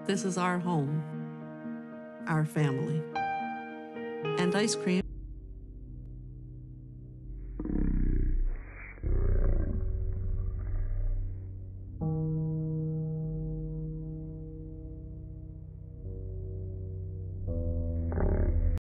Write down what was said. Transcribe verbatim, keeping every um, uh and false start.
This is our home, our family. And ice cream